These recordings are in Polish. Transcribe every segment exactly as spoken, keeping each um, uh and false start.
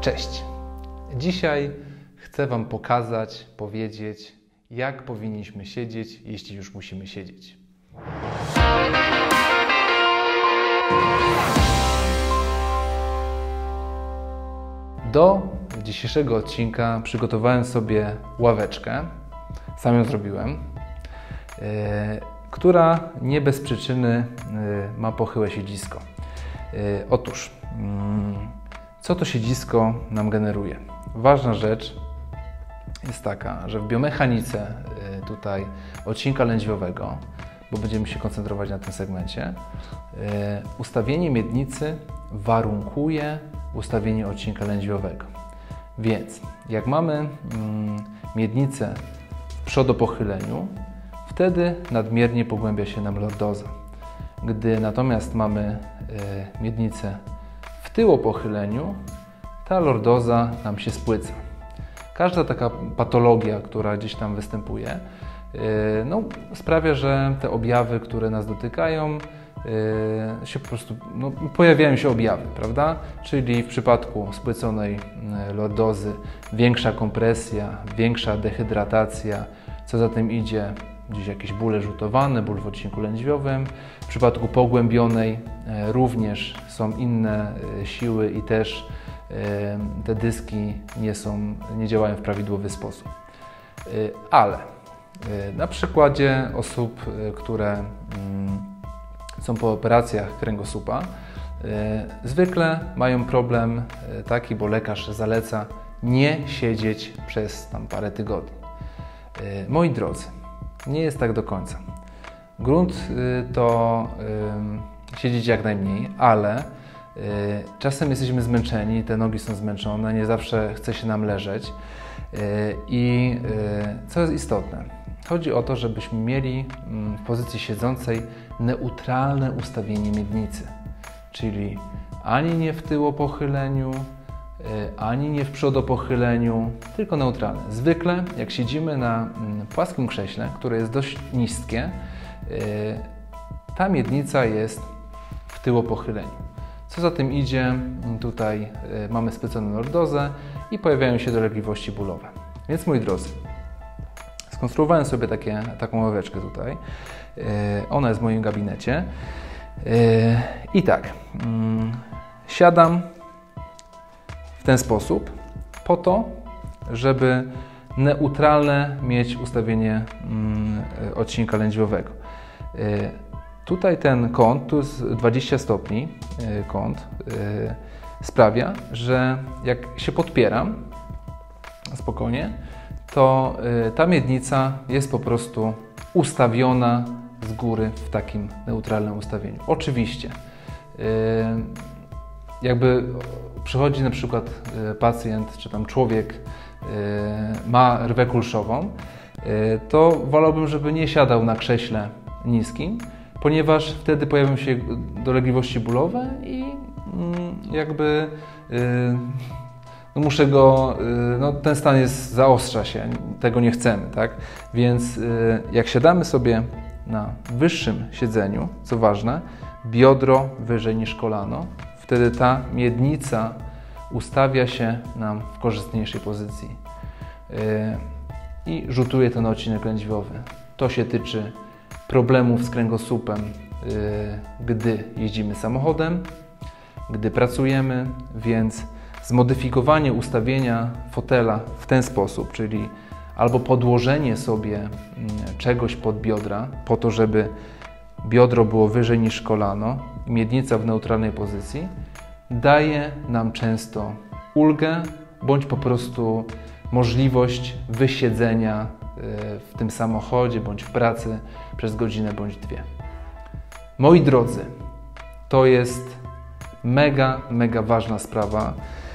Cześć! Dzisiaj chcę Wam pokazać, powiedzieć, jak powinniśmy siedzieć, jeśli już musimy siedzieć. Do dzisiejszego odcinka przygotowałem sobie ławeczkę, sam ją zrobiłem, yy, która nie bez przyczyny yy, ma pochyłe siedzisko. Yy, otóż, yy, co to siedzisko nam generuje? Ważna rzecz jest taka, że w biomechanice yy, tutaj odcinka lędźwiowego, bo będziemy się koncentrować na tym segmencie, yy, ustawienie miednicy warunkuje ustawienie odcinka lędźwiowego. Więc jak mamy mm, miednicę w przodopochyleniu, wtedy nadmiernie pogłębia się nam lordoza. Gdy natomiast mamy y, miednicę w tyłopochyleniu, ta lordoza nam się spłyca. Każda taka patologia, która gdzieś tam występuje, y, no, sprawia, że te objawy, które nas dotykają, Yy, się po prostu, no, pojawiają się objawy, prawda? Czyli w przypadku spłyconej lordozy większa kompresja, większa dehydratacja, co za tym idzie gdzieś jakieś bóle rzutowane, ból w odcinku lędźwiowym. W przypadku pogłębionej yy, również są inne yy, siły i też yy, te dyski nie są, nie działają w prawidłowy sposób. Yy, ale yy, na przykładzie osób, yy, które yy, są po operacjach kręgosłupa, yy, zwykle mają problem yy, taki, bo lekarz zaleca nie siedzieć przez tam parę tygodni. Yy, moi drodzy, nie jest tak do końca. Grunt yy, to yy, siedzieć jak najmniej, ale yy, czasem jesteśmy zmęczeni, te nogi są zmęczone, nie zawsze chce się nam leżeć yy, i yy, co jest istotne? Chodzi o to, żebyśmy mieli w pozycji siedzącej neutralne ustawienie miednicy, czyli ani nie w tyłopochyleniu, ani nie w przodopochyleniu, tylko neutralne. Zwykle jak siedzimy na płaskim krześle, które jest dość niskie, ta miednica jest w tyłopochyleniu. Co za tym idzie, tutaj mamy spłyconą lordozę i pojawiają się dolegliwości bólowe. Więc moi drodzy, skonstruowałem sobie takie, taką ławeczkę tutaj. Yy, ona jest w moim gabinecie. Yy, I tak, yy, siadam w ten sposób po to, żeby neutralne mieć ustawienie yy, odcinka lędźwiowego. Yy, tutaj ten kąt, tu jest dwadzieścia stopni yy, kąt, yy, sprawia, że jak się podpieram spokojnie, to y, ta miednica jest po prostu ustawiona z góry w takim neutralnym ustawieniu. Oczywiście, y, jakby przychodzi na przykład y, pacjent, czy tam człowiek y, ma rwę kulszową, y, to wolałbym, żeby nie siadał na krześle niskim, ponieważ wtedy pojawią się dolegliwości bólowe i y, jakby y, No muszę go, no ten stan jest, zaostrza się, tego nie chcemy, tak? Więc jak siadamy sobie na wyższym siedzeniu, co ważne, biodro wyżej niż kolano, wtedy ta miednica ustawia się nam w korzystniejszej pozycji i rzutuje ten odcinek lędźwiowy. To się tyczy problemów z kręgosłupem, gdy jeździmy samochodem, gdy pracujemy, więc zmodyfikowanie ustawienia fotela w ten sposób, czyli albo podłożenie sobie czegoś pod biodra, po to, żeby biodro było wyżej niż kolano, miednica w neutralnej pozycji, daje nam często ulgę, bądź po prostu możliwość wysiedzenia w tym samochodzie, bądź w pracy przez godzinę, bądź dwie. Moi drodzy, to jest mega, mega ważna sprawa.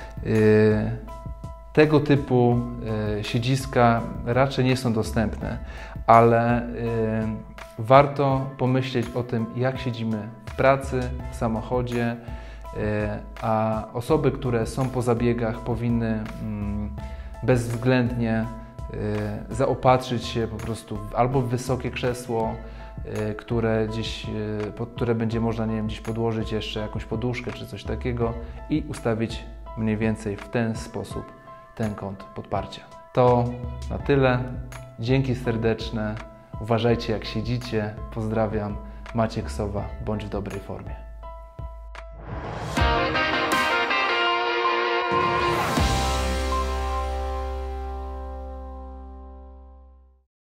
Tego typu siedziska raczej nie są dostępne, ale warto pomyśleć o tym, jak siedzimy w pracy, w samochodzie, a osoby, które są po zabiegach, powinny bezwzględnie zaopatrzyć się po prostu albo w wysokie krzesło, które gdzieś, pod które będzie można, nie wiem, gdzieś podłożyć jeszcze jakąś poduszkę czy coś takiego i ustawić mniej więcej w ten sposób ten kąt podparcia. To na tyle. Dzięki serdeczne. Uważajcie jak siedzicie. Pozdrawiam. Maciek Sowa. Bądź w dobrej formie.